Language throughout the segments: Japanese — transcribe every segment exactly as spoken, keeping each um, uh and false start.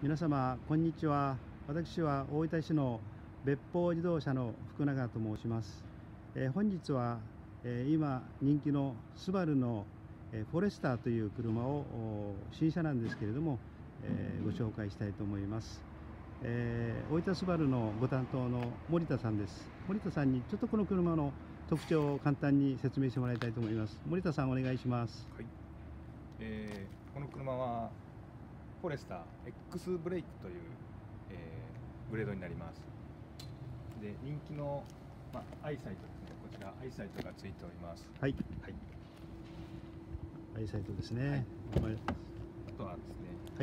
皆様こんにちは。私は大分市の別邦自動車の福永と申します。えー、本日は、えー、今人気のスバルの、えー、フォレスターという車を新車なんですけれども、えー、ご紹介したいと思います。えー、大分スバルのご担当の森田さんです。森田さんにちょっとこの車の特徴を簡単に説明してもらいたいと思います。森田さんお願いします。 はい、えー、この車はフォレスター X ブレイクという、えー、グレードになります。で人気の、まあ、アイサイトですね。こちらアイサイトがついております。 はい、 はい、 アイサイトですね。 はい、あとはですね、 はい、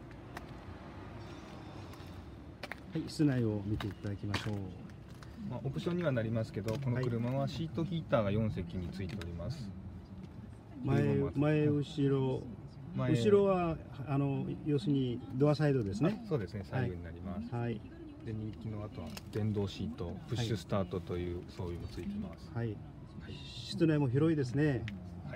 はい、室内を見ていただきましょう。 まあ、オプションにはなりますけど、この車はシートヒーターがよん席についております。 前前後ろ後ろはあの要するにドアサイドですね。 そうですね、左右になります。 はい。で人気のあとは電動シート、プッシュスタートという装備もついてます。 はい。はい、室内も広いですね。 はい。はい。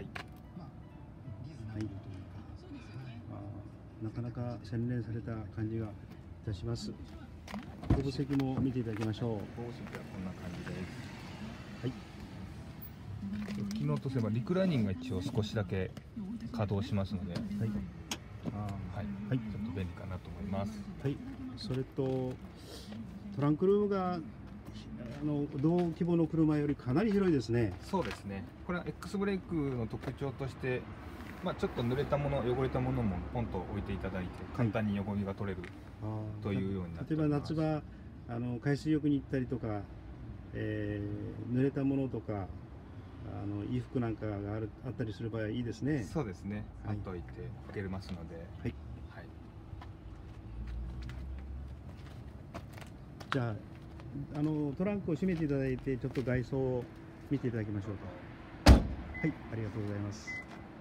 あ、なかなか洗練された感じがいたします。後部席も見ていただきましょう。後部席はこんな感じです。はい。機能とすればリクライニングが一応少しだけ稼働しますので、はい、あ、はい、はい、ちょっと便利かなと思います。 はい。それとトランクルームがあの同規模の車よりかなり広いですね。 そうですね。これは X ブレイクの特徴として、まあ、ちょっと濡れたもの、汚れたものもポンと置いていただいて簡単に汚れが取れるというようになっております。 例えば夏場あの海水浴に行ったりとか、えー、濡れたものとかあの衣服なんかがあるあったりする場合はいいですね。 そうですね。貼っておいて開けれますので。はい。はい。 じゃあ、あのトランクを閉めていただいてちょっと外装を見ていただきましょうか。はい、ありがとうございます。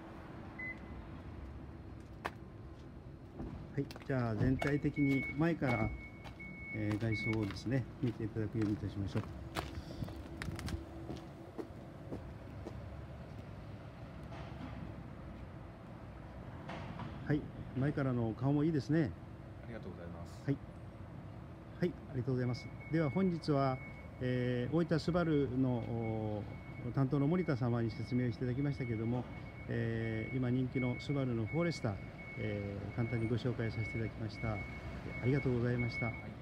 はい、じゃあ全体的に前から、えー、外装をですね見ていただくようにいたしましょう。はい、前からの顔もいいですね。 ありがとうございます。 はい、はい、ありがとうございます。では本日は、えー、大分スバルの担当の森田様に説明をしていただきましたけれども、えー、今人気のスバルのフォレスター、えー、簡単にご紹介させていただきました。ありがとうございました。はい。